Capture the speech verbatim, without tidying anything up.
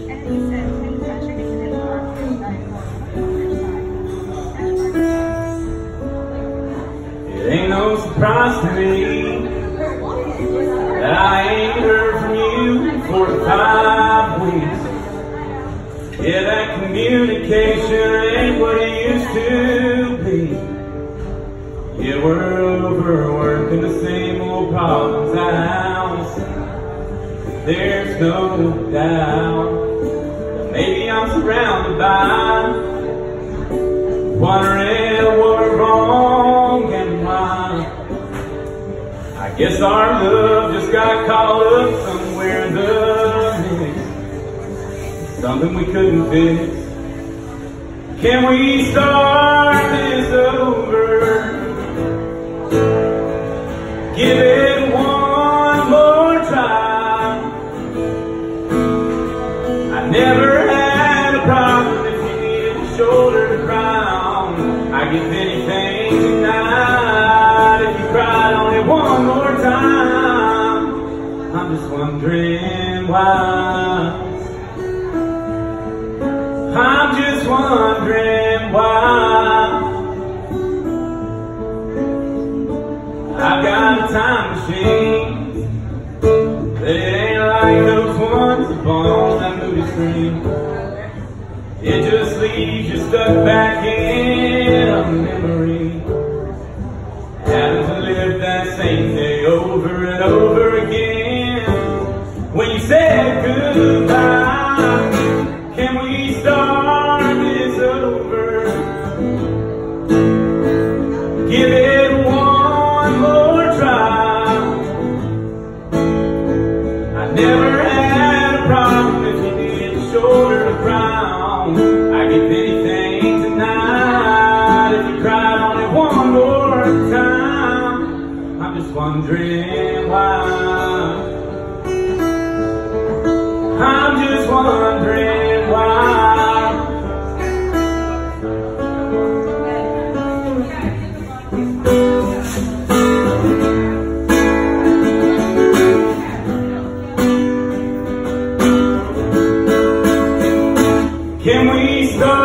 It ain't no surprise to me that I ain't heard from you for five weeks. Yeah, that communication ain't what it used to be. Yeah, we're overworking the same old problems house. There's no doubt that maybe I'm surrounded by wondering what we're wrong and why. I guess our love just got caught up somewhere in the mix. Something we couldn't fix. Can we start this over? Give it one more try. I never had a problem if you needed a shoulder to cry on. I'd give anything tonight if you cried only one more time. I'm just wondering why. I'm just wondering why. I've got a time machine, but it ain't like those ones up on that movie screen. It just leaves you stuck back in a memory, having to live that same day over and over again. When you said goodbye, can we start this over? Give it one more try. I never had a problem if you needed a shoulder to cry on. I'd give anything tonight if you cried only one more time. I'm just wondering why. I'm just wondering why. Can we start?